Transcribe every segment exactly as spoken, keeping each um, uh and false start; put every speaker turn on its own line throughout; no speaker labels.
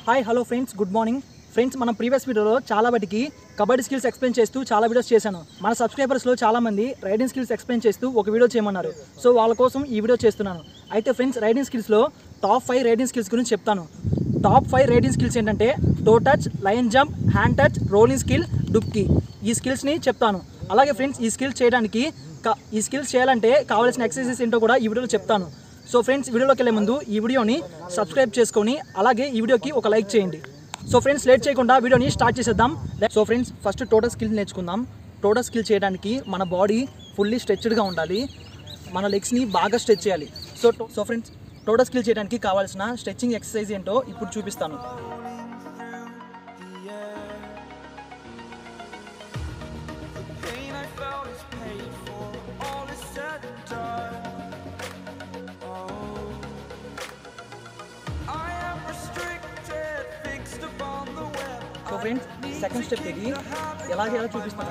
Hi hello friends, good morning friends. మన previous వీడియోలో చాలా వాటికి కబడ్డీ స్కిల్స్ ఎక్స్ప్లెయిన్ చేస్తూ చాలా వీడియోస్ చేశాను. మన సబ్స్క్రైబర్స్లో చాలామంది రైడింగ్ స్కిల్స్ ఎక్స్ప్లెయిన్ చేస్తూ ఒక వీడియో చేయమన్నారు. సో వాళ్ళ కోసం ఈ వీడియో చేస్తున్నాను. అయితే ఫ్రెండ్స్, రైడింగ్ స్కిల్స్లో టాప్ ఫైవ్ రైడింగ్ స్కిల్స్ గురించి చెప్తాను. టాప్ ఫైవ్ రైడింగ్ స్కిల్స్ ఏంటంటే toe touch, lion jump, hand touch, rolling skill, dubki. ఈ స్కిల్స్ని చెప్తాను. అలాగే ఫ్రెండ్స్, ఈ స్కిల్స్ చేయడానికి ఈ స్కిల్స్ చేయాలంటే కావాల్సిన ఎక్సర్సైజెస్ ఏంటో కూడా ఈ వీడియోలో చెప్తాను. సో ఫ్రెండ్స్, వీడియోలోకి వెళ్ళే ముందు ఈ వీడియోని సబ్స్క్రైబ్ చేసుకొని అలాగే ఈ వీడియోకి ఒక లైక్ చేయండి. సో ఫ్రెండ్స్, లేట్ చేయకుండా వీడియోని స్టార్ట్ చేసేద్దాం. So friends, first total skill నేర్చుకుందాం. టోటల్ స్కిల్ చేయడానికి మన బాడీ ఫుల్లీ స్ట్రెచ్డ్గా ఉండాలి. మన లెగ్స్ని బాగా స్ట్రెచ్ చేయాలి. So so friends, total skill చేయడానికి కావాల్సిన స్ట్రెచ్చింగ్ ఎక్సర్సైజ్ ఏంటో ఇప్పుడు చూపిస్తాను. సో ఫ్రెండ్స్, సెకండ్ స్టెప్ ఇది ఎలా చేయాలో చూపిస్తాను.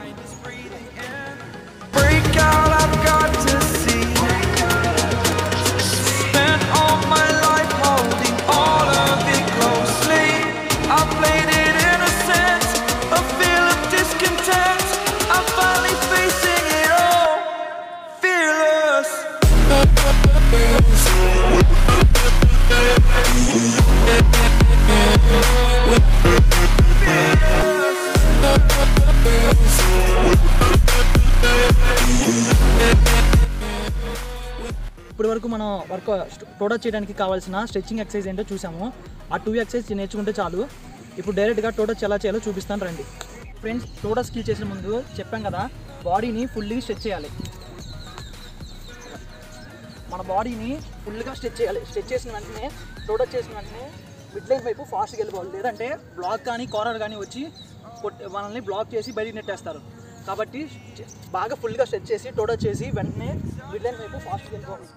ఇప్పటి వరకు మనం వర్క్ టోటల్ చేయడానికి కావాల్సిన స్ట్రెచ్చింగ్ ఎక్సర్సైజ్ ఏంటో చూసాము. ఆ టూ ఎక్సర్సైజ్ నేర్చుకుంటే చాలు. ఇప్పుడు డైరెక్ట్గా టోటల్ ఎలా చేయాలో చూపిస్తాను రండి. ఫ్రెండ్స్, టోటల్ స్కిల్ చేసిన ముందు చెప్పాం కదా, బాడీని ఫుల్లీ స్ట్రెచ్ చేయాలి. మన బాడీని ఫుల్గా స్ట్రెచ్ చేయాలి. స్ట్రెచ్ చేసిన వెంటనే టోటల్ చేసిన వెంటనే మిడ్ లైన్ వైపు ఫాస్ట్గా వెళ్ళిపోవాలి. లేదంటే బ్లాక్ కానీ కార్నర్ కానీ వచ్చి మనల్ని బ్లాక్ చేసి బయటికి నెట్టేస్తారు. కాబట్టి బాగా ఫుల్గా స్ట్రెచ్ చేసి టోటల్ చేసి వెంటనే మిడ్ లైన్ వైపు ఫాస్ట్గా వెళ్ళిపోవాలి.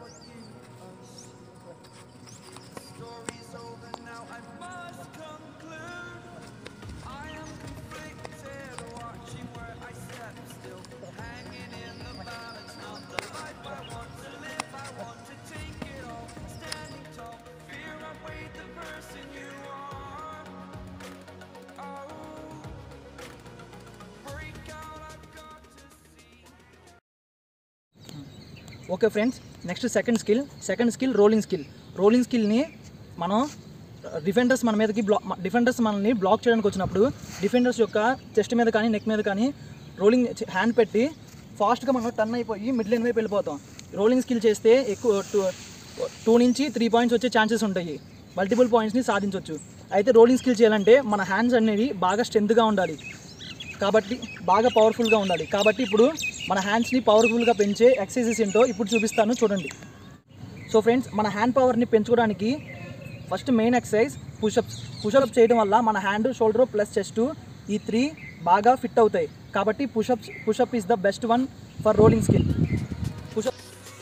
Okay friends, next second skill second skill rolling skill. Rolling స్కిల్ని మనం డిఫెండర్స్ మన మీదకి బ్లా డిఫెండర్స్ మనల్ని బ్లాక్ చేయడానికి వచ్చినప్పుడు డిఫెండర్స్ యొక్క చెస్ట్ మీద కానీ నెక్ మీద కానీ రోలింగ్ హ్యాండ్ పెట్టి ఫాస్ట్గా మనం టర్న్ అయిపోయి మిడ్ లైన్ వైపు వెళ్ళిపోతాం. రోలింగ్ స్కిల్ చేస్తే ఎక్కువ టూ టూ నుంచి త్రీ పాయింట్స్ వచ్చే ఛాన్సెస్ ఉంటాయి. మల్టిపుల్ పాయింట్స్ని సాధించవచ్చు. అయితే రోలింగ్ స్కిల్ చేయాలంటే మన హ్యాండ్స్ అనేవి బాగా స్ట్రెంత్గా ఉండాలి. కాబట్టి బాగా పవర్ఫుల్గా ఉండాలి. కాబట్టి ఇప్పుడు మన హ్యాండ్స్ని పవర్ఫుల్గా పెంచే ఎక్సర్సైజెస్ ఏంటో ఇప్పుడు చూపిస్తాను, చూడండి. సో ఫ్రెండ్స్, మన హ్యాండ్ పవర్ని పెంచుకోవడానికి first main exercise pushups. Pushups చేయడం వల్ల మన హ్యాండ్, షోల్డర్ ప్లస్ చెస్ట్ ఈ త్రీ బాగా ఫిట్ అవుతాయి. కాబట్టి pushups pushup is the best one for rolling skill. Pushup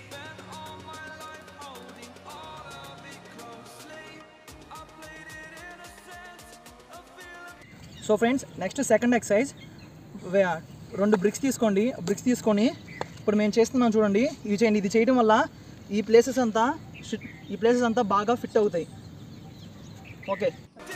so friends, next second exercise, రెండు బ్రిక్స్ తీసుకోండి. బ్రిక్స్ తీసుకొని ఇప్పుడు మేము చేస్తున్నాం చూడండి, ఇవి చేయండి. ఇది చేయడం వల్ల ఈ ప్లేసెస్ అంతా ఈ ప్లేసెస్ అంతా బాగా ఫిట్ అవుతాయి. ఓకే,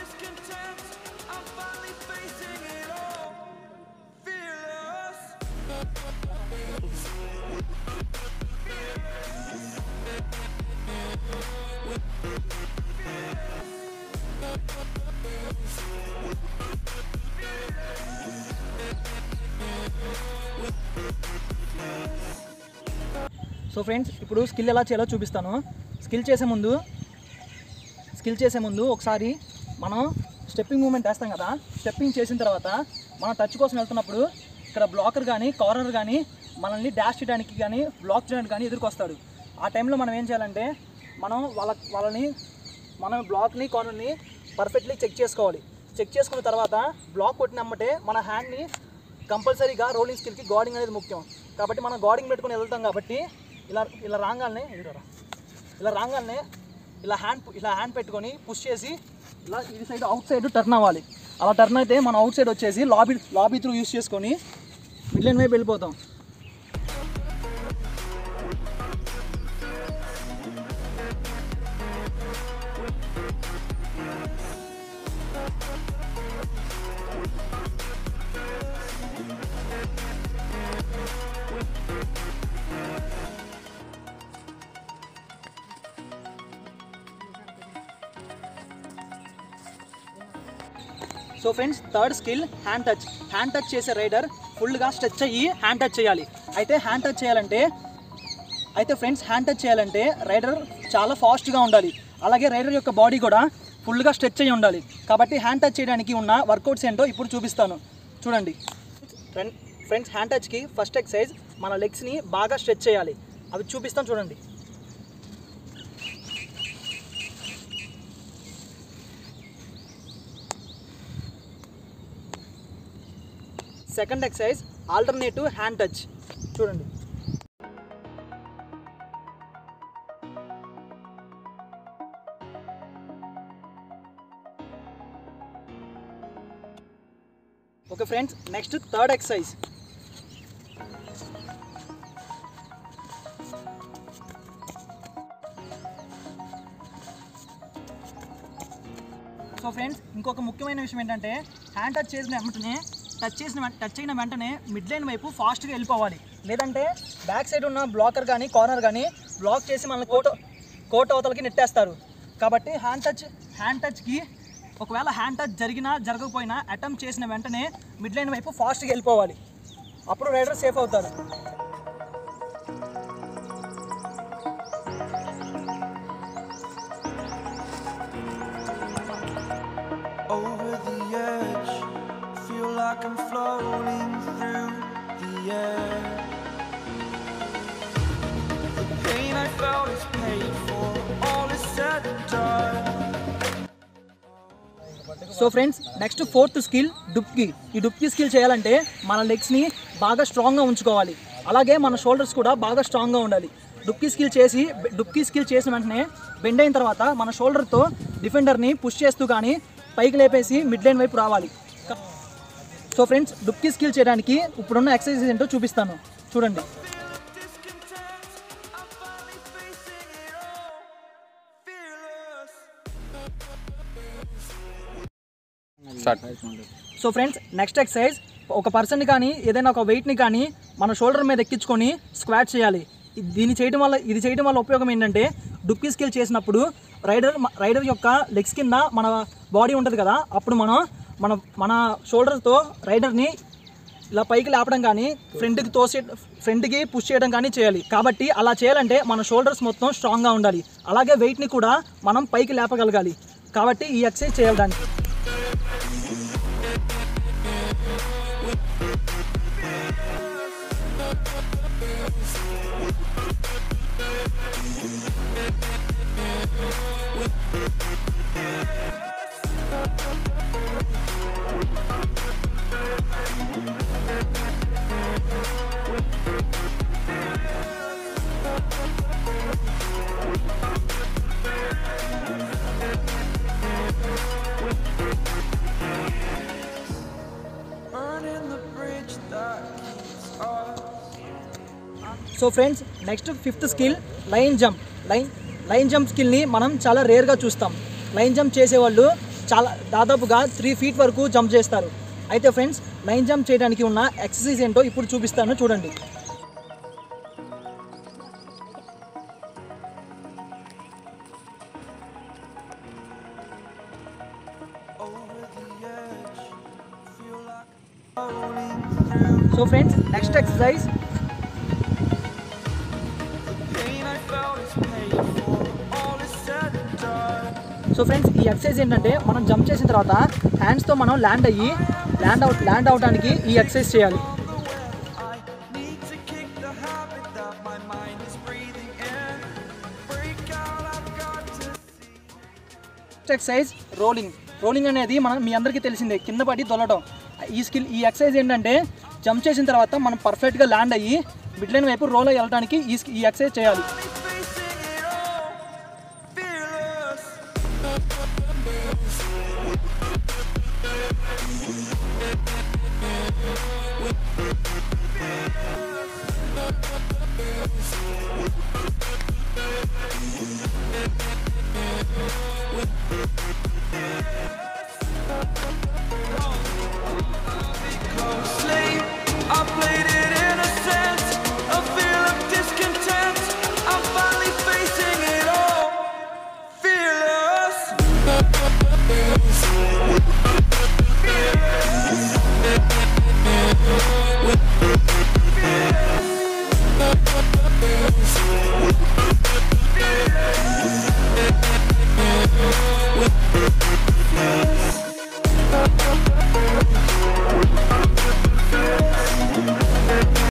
సో ఫ్రెండ్స్, ఇప్పుడు స్కిల్ ఎలా చేయాలో చూపిస్తాను. స్కిల్ చేసే ముందు స్కిల్ చేసే ముందు ఒకసారి మనం స్టెప్పింగ్ మూమెంట్ వేస్తాం కదా. స్టెప్పింగ్ చేసిన తర్వాత మనం టచ్ కోసం వెళ్తున్నప్పుడు ఇక్కడ బ్లాకర్ కానీ కార్నర్ కానీ మనల్ని డాష్ చేయడానికి కానీ బ్లాక్ చేయడానికి కానీ ఎదురుకొస్తాడు. ఆ టైంలో మనం ఏం చేయాలంటే మనం వాళ్ళ వాళ్ళని మనం బ్లాక్ని కార్నర్ని పర్ఫెక్ట్లీ చెక్ చేసుకోవాలి. చెక్ చేసుకున్న తర్వాత బ్లాక్ కొట్టినమ్మటే మన హ్యాండ్ని కంపల్సరీగా రోలింగ్ స్కిల్కి గార్డింగ్ అనేది ముఖ్యం. కాబట్టి మనం గార్డింగ్ పెట్టుకుని వెళ్తాం. కాబట్టి ఇలా ఇలా రాగానే ఇలా రాగానే ఇలా హ్యాండ్ ఇలా హ్యాండ్ పెట్టుకొని పుష్ చేసి ఇలా ఇది సైడ్ అవుట్ సైడ్ టర్న్ అవ్వాలి. అలా టర్న్ అయితే మనం అవుట్ సైడ్ వచ్చేసి లాబీ లాబీ త్రూ యూస్ చేసుకొని మిడ్ లైన్ వైపు వెళ్ళిపోతాం. So friends third skill hand touch. Hand touch చేసే రైడర్ ఫుల్గా స్ట్రెచ్ అయ్యి హ్యాండ్ టచ్ చేయాలి. అయితే హ్యాండ్ టచ్ చేయాలంటే అయితే ఫ్రెండ్స్ హ్యాండ్ టచ్ చేయాలంటే రైడర్ చాలా ఫాస్ట్గా ఉండాలి. అలాగే రైడర్ యొక్క బాడీ కూడా ఫుల్గా స్ట్రెచ్ అయ్యి ఉండాలి. కాబట్టి హ్యాండ్ టచ్ చేయడానికి ఉన్న వర్కౌట్స్ ఏంటో ఇప్పుడు చూపిస్తాను చూడండి. ఫ్రెండ్స్ హ్యాండ్ టచ్కి ఫస్ట్ ఎక్సర్సైజ్ మన లెగ్స్ని బాగా స్ట్రెచ్ చేయాలి. అవి చూపిస్తాను చూడండి. Second exercise alternative hand touch చూడండి. Okay friends, next third exercise. So friends ఇంకొక ముఖ్యమైన విషయం ఏంటంటే హ్యాండ్ టచ్ చేసిన వెంటనే టచ్ చేసిన టచ్ అయిన వెంటనే మిడ్ లైన్ వైపు ఫాస్ట్గా వెళ్ళిపోవాలి. లేదంటే బ్యాక్ సైడ్ ఉన్న బ్లాకర్ కానీ కార్నర్ కానీ బ్లాక్ చేసి మనల్ని కోట కోట అవతలకి నెట్టేస్తారు. కాబట్టి హ్యాండ్ టచ్ హ్యాండ్ టచ్కి ఒకవేళ హ్యాండ్ టచ్ జరిగినా జరగకపోయినా అటెంప్ట్ చేసిన వెంటనే మిడ్ లైన్ వైపు ఫాస్ట్గా వెళ్ళిపోవాలి. అప్పుడు రైడర్ సేఫ్ అవుతారు.
Over the edge, feel like I'm floating through the air. The pain I felt is paid for, all is said and done.
So friends next fourth skill dupki. ఈ dupki skill చేయాలంటే మన లెగ్స్ని బాగా స్ట్రాంగ్గా ఉంచుకోవాలి. అలాగే మన షోల్డర్స్ కూడా బాగా స్ట్రాంగ్గా ఉండాలి. డుప్కీ స్కిల్ చేసి డుప్కీ స్కిల్ చేసిన వెంటనే బెండ్ అయిన తర్వాత మన షోల్డర్తో డిఫెండర్ని పుష్ చేస్తూ కానీ పైకి లేపేసి మిడ్ లైన్ వైపు రావాలి. సో ఫ్రెండ్స్ డుప్కీ స్కిల్ చేయడానికి ఇప్పుడున్న ఎక్సర్సైజ్ ఏంటో చూపిస్తాను చూడండి. సో ఫ్రెండ్స్ నెక్స్ట్ ఎక్సర్సైజ్ ఒక పర్సన్ని కానీ ఏదైనా ఒక వెయిట్ని కానీ మన షోల్డర్ మీద ఎక్కించుకొని స్క్వాట్ చేయాలి. దీన్ని చేయడం వల్ల ఇది చేయడం వల్ల ఉపయోగం ఏంటంటే డుప్కీ స్కిల్ చేసినప్పుడు రైడర్ రైడర్ యొక్క లెగ్స్ కింద మన బాడీ ఉంటుంది కదా, అప్పుడు మనం మన మన షోల్డర్తో రైడర్ని ఇలా పైకి లేపడం కానీ ఫ్రంట్కి తోసే ఫ్రంట్కి పుష్ చేయడం కానీ చేయాలి. కాబట్టి అలా చేయాలంటే మన షోల్డర్స్ మొత్తం స్ట్రాంగ్గా ఉండాలి. అలాగే వెయిట్ని కూడా మనం పైకి లేపగలగాలి. కాబట్టి ఈ ఎక్సర్సైజ్ చేయాలి దానికి. So friends next fifth skill line jump. Line line jump స్కిల్ని మనం చాలా రేర్గా చూస్తాం. లైన్ జంప్ చేసేవాళ్ళు చాలా దాదాపుగా త్రీ ఫీట్ వరకు జంప్ చేస్తారు. అయితే ఫ్రెండ్స్ లైన్ జంప్ చేయడానికి ఉన్న ఎక్సర్సైజ్ ఏంటో ఇప్పుడు చూపిస్తాను చూడండి. So friends next exercise so friends ఈ ఎక్సర్సైజ్ ఏంటంటే మనం జంప్ చేసిన తర్వాత హ్యాండ్స్తో మనం ల్యాండ్ అయ్యి ల్యాండ్ అవుట్ ల్యాండ్ అవడానికి ఈ ఎక్సర్సైజ్ చేయాలి. Next exercise rolling. రోలింగ్ అనేది మనం మీ అందరికీ తెలిసిందే, కింద పడి దొల్లడం. ఈ స్కిల్ ఈ ఎక్సర్సైజ్ ఏంటంటే జంప్ చేసిన తర్వాత మనం పర్ఫెక్ట్గా ల్యాండ్ అయ్యి మిడ్ లైన్ వైపు రోల్ అయ్యి వెళ్ళడానికి ఈ ఈ ఎక్సర్సైజ్ చేయాలి.
Fearless.